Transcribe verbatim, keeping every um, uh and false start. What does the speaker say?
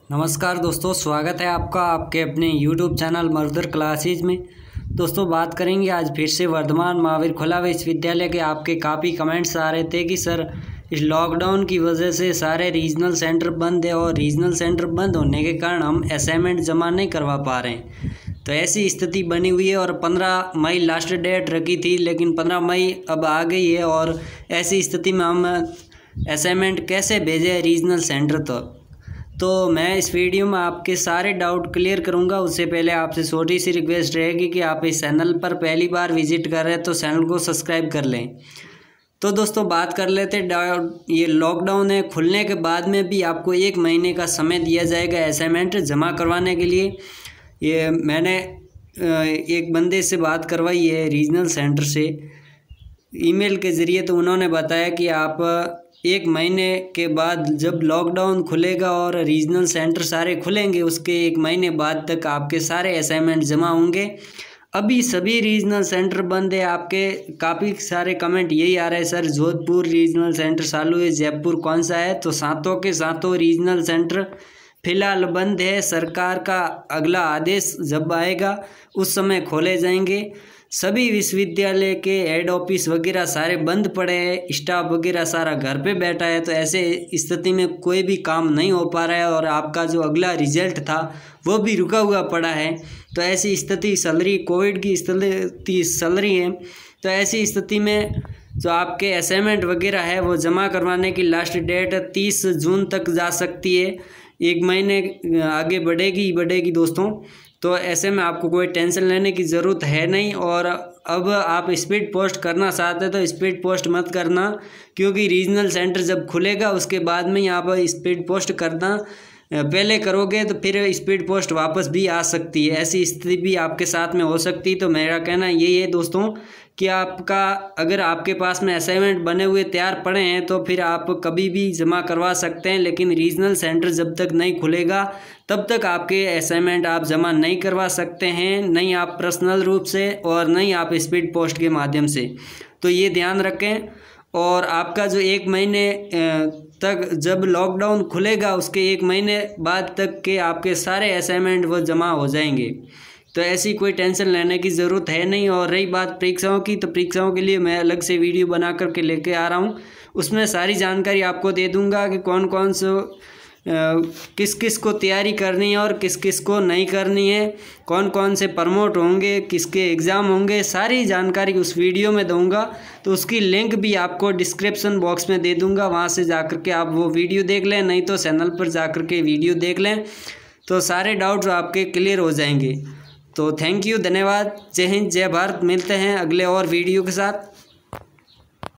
नमस्कार दोस्तों, स्वागत है आपका आपके अपने यूट्यूब चैनल मर्दर क्लासेज में। दोस्तों बात करेंगे आज फिर से वर्धमान महावीर खुला विश्वविद्यालय के। आपके काफ़ी कमेंट्स आ रहे थे कि सर इस लॉकडाउन की वजह से सारे रीजनल सेंटर बंद है और रीजनल सेंटर बंद होने के कारण हम असाइनमेंट जमा नहीं करवा पा रहे हैं। तो ऐसी स्थिति बनी हुई है और पंद्रह मई लास्ट डेट रखी थी, लेकिन पंद्रह मई अब आ गई है और ऐसी स्थिति में हम असाइनमेंट कैसे भेजें रीजनल सेंटर तक। तो मैं इस वीडियो में आपके सारे डाउट क्लियर करूंगा। उससे पहले आपसे छोटी सी रिक्वेस्ट रहेगी कि आप इस चैनल पर पहली बार विजिट कर रहे हैं तो चैनल को सब्सक्राइब कर लें। तो दोस्तों बात कर लेते डाउट। ये लॉकडाउन है, खुलने के बाद में भी आपको एक महीने का समय दिया जाएगा असाइनमेंट जमा करवाने के लिए। ये मैंने एक बंदे से बात करवाई है रीजनल सेंटर से ईमेल के ज़रिए, तो उन्होंने बताया कि आप एक महीने के बाद जब लॉकडाउन खुलेगा और रीजनल सेंटर सारे खुलेंगे उसके एक महीने बाद तक आपके सारे असाइनमेंट जमा होंगे। अभी सभी रीजनल सेंटर बंद है। आपके काफ़ी सारे कमेंट यही आ रहे हैं, सर जोधपुर रीजनल सेंटर चालू है, जयपुर कौन सा है? तो सातों के सातों रीजनल सेंटर फिलहाल बंद है। सरकार का अगला आदेश जब आएगा उस समय खोले जाएंगे। सभी विश्वविद्यालय के हेड ऑफिस वगैरह सारे बंद पड़े हैं, स्टाफ वगैरह सारा घर पे बैठा है। तो ऐसे स्थिति में कोई भी काम नहीं हो पा रहा है और आपका जो अगला रिजल्ट था वो भी रुका हुआ पड़ा है। तो ऐसी स्थिति चल रही, कोविड की स्थिति चल रही है। तो ऐसी स्थिति में जो आपके असाइनमेंट वगैरह है वो जमा करवाने की लास्ट डेट तीस जून तक जा सकती है। एक महीने आगे बढ़ेगी बढ़ेगी दोस्तों। तो ऐसे में आपको कोई टेंशन लेने की ज़रूरत है नहीं। और अब आप स्पीड पोस्ट करना चाहते हैं तो स्पीड पोस्ट मत करना, क्योंकि रीजनल सेंटर जब खुलेगा उसके बाद में ही आप स्पीड पोस्ट करना। पहले करोगे तो फिर स्पीड पोस्ट वापस भी आ सकती है, ऐसी स्थिति भी आपके साथ में हो सकती है। तो मेरा कहना यही है दोस्तों कि आपका अगर आपके पास में असाइनमेंट बने हुए तैयार पड़े हैं तो फिर आप कभी भी जमा करवा सकते हैं, लेकिन रीजनल सेंटर जब तक नहीं खुलेगा तब तक आपके असाइनमेंट आप जमा नहीं करवा सकते हैं, नहीं आप पर्सनल रूप से और नहीं आप स्पीड पोस्ट के माध्यम से। तो ये ध्यान रखें। और आपका जो एक महीने तक जब लॉकडाउन खुलेगा उसके एक महीने बाद तक के आपके सारे असाइनमेंट वो जमा हो जाएंगे। तो ऐसी कोई टेंशन लेने की ज़रूरत है नहीं। और रही बात परीक्षाओं की, तो परीक्षाओं के लिए मैं अलग से वीडियो बना करके लेके आ रहा हूँ। उसमें सारी जानकारी आपको दे दूँगा कि कौन कौन से किस किस को तैयारी करनी है और किस किस को नहीं करनी है, कौन कौन से प्रमोट होंगे, किसके एग्ज़ाम होंगे, सारी जानकारी उस वीडियो में दूंगा। तो उसकी लिंक भी आपको डिस्क्रिप्शन बॉक्स में दे दूंगा, वहाँ से जा कर के आप वो वीडियो देख लें, नहीं तो चैनल पर जा कर के वीडियो देख लें। तो सारे डाउट्स आपके क्लियर हो जाएंगे। तो थैंक यू, धन्यवाद, जय हिंद, जय भारत। मिलते हैं अगले और वीडियो के साथ।